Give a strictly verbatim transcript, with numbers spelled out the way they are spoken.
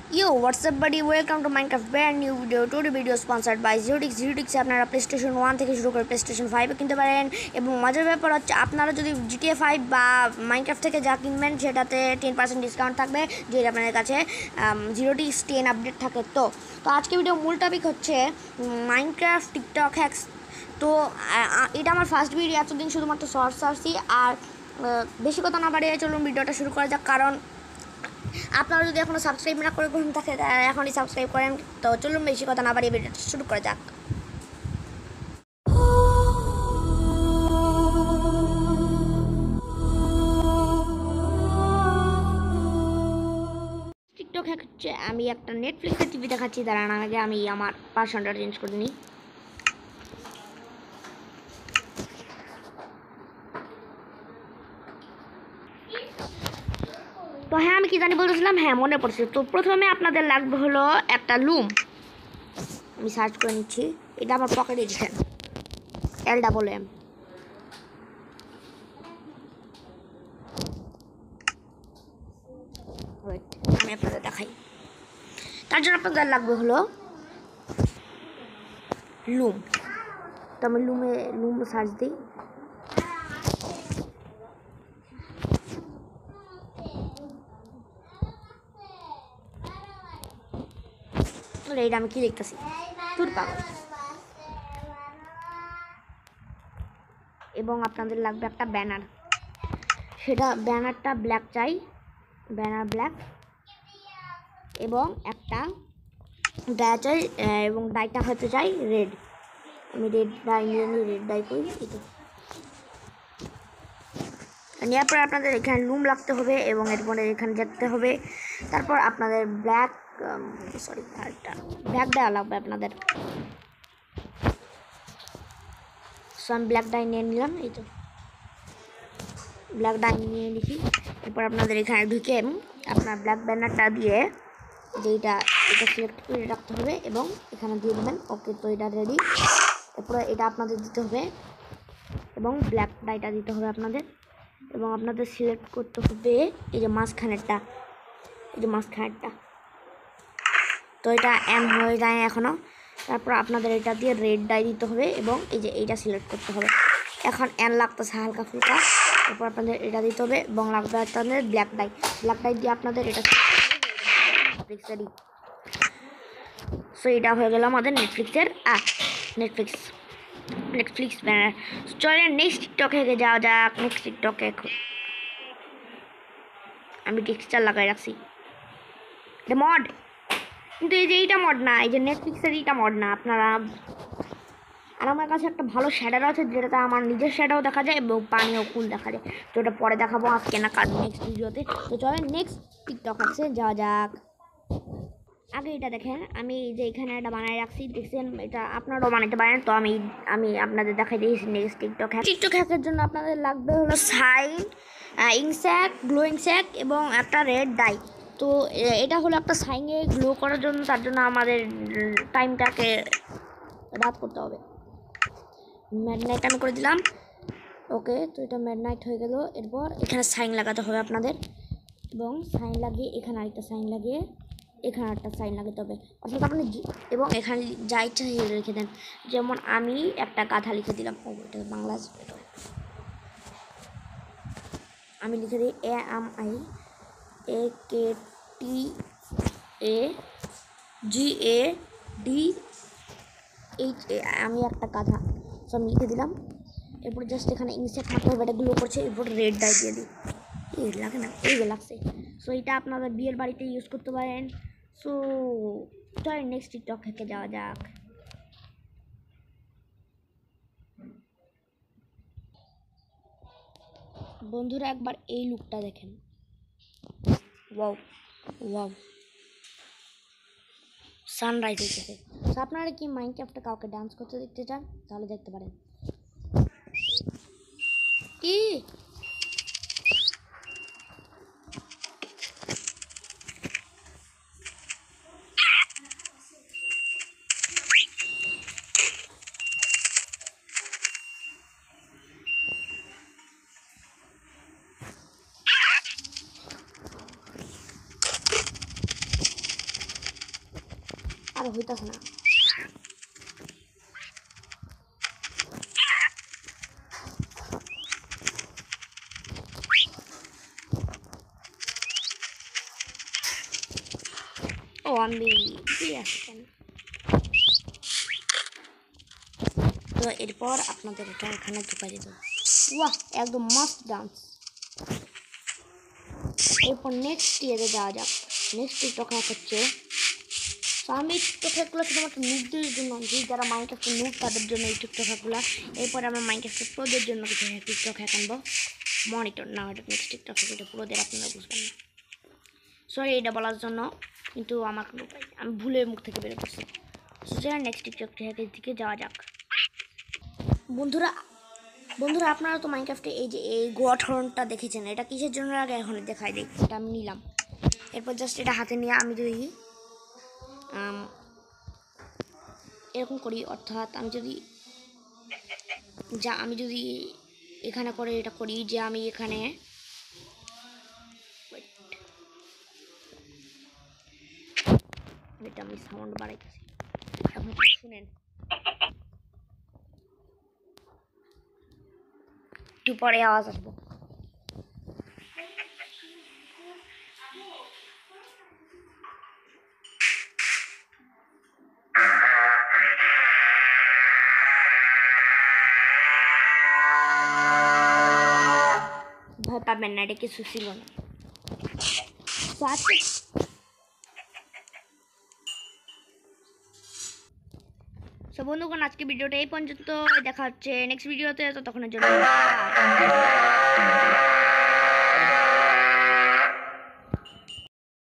Yo, what's up buddy? Welcome to Minecraft brand new video. Today video sponsored by Zerotix. Zerotix আপনারা PlayStation one থেকে শুরু করে PlayStation five এ কিনতে পারেন এবং মজার ব্যাপার হচ্ছে আপনারা যদি G T A five বা Minecraft থেকে যা কিনবেন সেটাতে ten percent ডিসকাউন্ট থাকবে যদি আপনাদের কাছে Zerotix ten আপডেট থাকে তো তো আজকে ভিডিও মূল টপিক হচ্ছে Minecraft TikTok hacks তো এটা আমার ফার্স্ট ভিডিও এতদিন শুধুমাত্র শর্টস আসছি আর বেশি কথা না বাড়িয়ে চলুন ভিডিওটা শুরু করা যাক কারণ আপনারা যদি এখনো সাবস্ক্রাইব না করে ঘুম থাকে এখনই সাবস্ক্রাইব করেন তো চলুন বেশি কথা না বাড়িয়ে ভিডিওটা শুরু করা যাক টিকটক হ্যাক হচ্ছে আমি একটা নেটফ্লিক্সের টিভি দেখাচ্ছি দাঁড়ান আগে আমি আমার পাসওয়ার্ডটা চেঞ্জ করে নিই তো হ্যাঁ আমি কি জানি বলতেছিলাম হ্যাঁ মনে পড়ছে তো প্রথমে আপনাদের লাগবে হলো একটা লুম আমি সার্চ করে নিচ্ছি এটা আমার পকেটে দিচ্ছেন এল ডাবল এম আমি আপনাদের দেখাই তার জন্য আপনাদের লাগবে হলো লুম তো আমি লুমে লুম সার্চ দিই এটা আমি কি দেখতেছি তোর পাগল এবং আপনাদের লাগবে একটা ব্যানার সেটা ব্যানারটা ব্ল্যাক চাই ব্যানার ব্ল্যাক এবং একটা ডাই চাই এবং ডাইটা হতে চাই রেড আমি রেড ডাই নিয়ে নিই রেড ডাই করি এই তো নেওয়ার পরে আপনাদের এখানে লুম লাগতে হবে এবং এরপরে এখানে যেতে হবে তারপর আপনাদের ব্ল্যাক সরি আরেকটা ব্ল্যাক ডাই লাগবে আপনাদের সো আমি ব্ল্যাক ডাই নিয়ে নিলাম এই তো ব্ল্যাক ডাই নিয়ে নিছি এরপর আপনাদের এখানে ঢুকে আপনার ব্ল্যাক ব্যানারটা দিয়ে যেটা এটা সিলেক্ট করে রাখতে হবে এবং এখানে দিয়ে দেবেন ওকে তো এটা রেডি এরপরে এটা আপনাদের দিতে হবে এবং ব্ল্যাক ডাইটা দিতে হবে আপনাদের এবং আপনাদের সিলেক্ট করতে হবে এই যে মাঝখানেরটা এই যে মাঝখানেরটা তো এটা এম হয়ে যায় এখনও তারপর আপনাদের এটা দিয়ে রেড ডাই দিতে হবে এবং এই যে এইটা সিলেক্ট করতে হবে এখন এন লাগতেছে হালকা ফুলকা তারপর আপনাদের এটা দিতে হবে এবং লাগবে আপনাদের ব্ল্যাক ডাই ব্ল্যাক ডাই দিয়ে আপনাদের এটা নেটফ্লিক্সেরই সো এটা হয়ে গেল আমাদের নেটফ্লিক্সের আর নেটফ্লিক্স নেটফ্লিক্স ব্যানার চলে নেক্সট টিকটক হ্যাকে যাওয়া যাক নেক্সট টিকটক হ্যাক আমি টেক্সচার লাগাই রাখছি এটা মড কিন্তু এই যে এইটা মড না এই যে নেটফ্লিক্সের এইটা মড না আপনারা আর আমার কাছে একটা ভালো শ্যাডার আছে যেটাতে আমার নিজের শ্যাডাও দেখা যায় এবং পানিও কুল দেখা যায় তো ওটা পরে দেখাবো আজকে না কারণ নেক্সট ভিডিওতে তো চলেন নেক্সট টিকটক হ্যাকসে যাওয়া যাক আগে এটা দেখেন আমি যে এখানে একটা বানাই রাখছি দেখছেন এটা আপনারাও বানাতে পারেন তো আমি আমি আপনাদের দেখাই দিয়েছি নেক্সট টিকটক হ্যাক টিকটক হ্যাকের জন্য আপনাদের লাগবে হলো সাইন ইনস্যাক গ্লো ইনস্যাক এবং একটা রেড ডাই তো এটা হলো একটা সাইনে গ্লো করার জন্য তার জন্য আমাদের টাইমটাকে রাত করতে হবে মিডনাইট আমি করে দিলাম ওকে তো এটা মিডনাইট হয়ে গেল এরপর এখানে সাইন লাগাতে হবে আপনাদের এবং সাইন লাগিয়ে এখানে আরেকটা সাইন লাগিয়ে এখানে একটা সাইন লাগাতে হবে অর্থাৎ আপনি এবং এখানে যা ইচ্ছা লিখে দেন যেমন আমি একটা গাধা লিখে দিলাম ও এটা বাংলা আমি লিখে দিই A M I A K T A G A D H A আমি একটা গাধা সো আমি লিখে দিলাম এরপর জাস্ট এখানে ইনসেক্ট মারতে হবে এটা গ্লো করছে এরপর রেড ডাই দিয়ে দিই এই লাগে না এইগুলো লাগছে সো এটা আপনারা বিয়ের বাড়িতে ইউজ করতে পারেন সো চল নেক্সট টিকটক হ্যাকে যাওয়া যাক বন্ধুরা একবার এই লুকটা দেখেন ওয়াও ওয়াও সানরাইজ হইতেছে তো আপনারা কি মাইনক্রাফটে কাউকে ডান্স করতে দেখতে চান তাহলে দেখতে পারেন কি আর হইতাছে না। ও আমি দিয়ে আসছেন। তো এরপর আপনাদের এটা এখানে ঢুকাই দিতে হবে। ওয়াহ, একদম মাস্ট ডান্স। এরপর নেক্সট ইয়ারে যাওয়া যাক। নেক্সট টিকটক হ্যাক হচ্ছে, তো আমি টিকটক হ্যাকগুলো শুধুমাত্র নুবদের জন্য আনছি, যারা মাইনক্রাফ্টের নুব তাদের জন্য এই টিকটক হ্যাকগুলো। এরপরে আমরা মাইনক্রাফ্টের প্রোদের জন্য কিছু টিকটক হ্যাক আনবো। মনিটর না, এটা নেক্সট টিকটক হ্যাক, এটা প্রোদের, আপনারা বুঝবেন না। সরি এটা বলার জন্য, কিন্তু আমার কোনো উপায় নেই, আমি ভুলে মুখ থেকে বেরো করছি। সোজা নেক্সট টিকটক হ্যাকের দিকে যাওয়া যাক। বন্ধুরা বন্ধুরা আপনারা তো মাইনক্রাফটে এই যে এই গঠনটা দেখেছেন, এটা কিসের জন্য আগে এখন দেখাই দিই। এটা আমি নিলাম, এরপর জাস্ট এটা হাতে নিয়ে আমি যদি এরকম করি, অর্থাৎ আমি যদি যা আমি যদি এখানে করে এটা করি যে আমি এখানে এটা আমি সাউন্ড বাড়াইতেছি, আপনি শুনেন। একটু পরে আওয়াজ আসবো। ভয় পাবেন না, এটা কিছু ছিল না। তো আজকে তো বন্ধুগণ, আজকে ভিডিওটা এই পর্যন্ত, দেখা হচ্ছে নেক্সট ভিডিওতে, ততক্ষণের জন্য